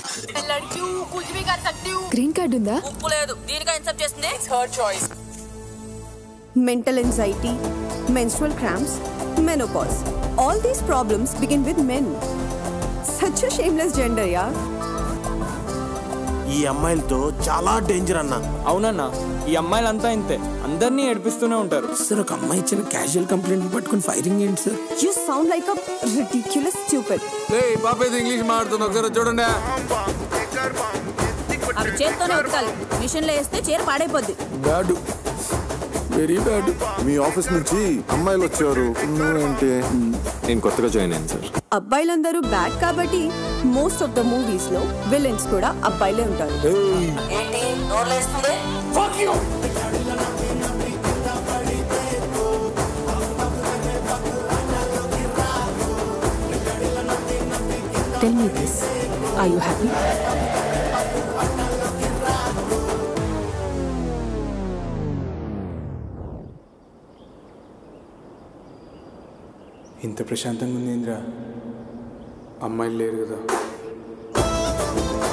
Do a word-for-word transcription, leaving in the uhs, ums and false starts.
लड़की हूँ कुछ भी कर सकती हूँ. గ్రీన్ కార్డ్ ఉందా? ఉప్పు లేదు. దీనికా ఇన్సెప్ట్ చేస్తుంది? It's her choice. Mental anxiety, menstrual cramps, menopause. All these problems begin with men. Such a shameless gender, yaar. ఈ అమ్మాయిలతో చాలా డేంజర్ అన్న. అవునన్నా, ఈ అమ్మాయిలంతా ఇంతే, అందరినీ ఏడిపిస్తూనే ఉంటారు. సార్ ఒక అమ్మాయి ఇచ్చిన క్యాజువల్ కంప్లైంట్ పట్టుకుని ఫైరింగ్ ఏంటి sir? You sound like a ridiculous stupid. ఏయ్ పాపేది ఇంగ్లీష్ మాట్లాడుతున్నా, ఒకసారి చూడండి. అవి చేత్తోనే ఉతకాలి, మిషన్లో వేస్తే చీర పాడైపోద్ది. Bad, very bad. మీ ఆఫీస్ నుంచి అమ్మాయిలు వచ్చారు, నువ్వేంటి? నేను కొత్తగా జాయిన్ అయ్యాను సార్. అబ్బాయిలందరూ బ్యాడ్ కాబట్టి మోస్ట్ ఆఫ్ ద మూవీస్ లో విలన్స్ కూడా అబ్బాయిలే ఉంటారు. ఏంటి నోర్లేస్తుంది? Fuck you. Tell me this. Are you happy? ఇంత ప్రశాంతంగా ఉంది ఇంద్ర, అమ్మాయిలు లేరు కదా.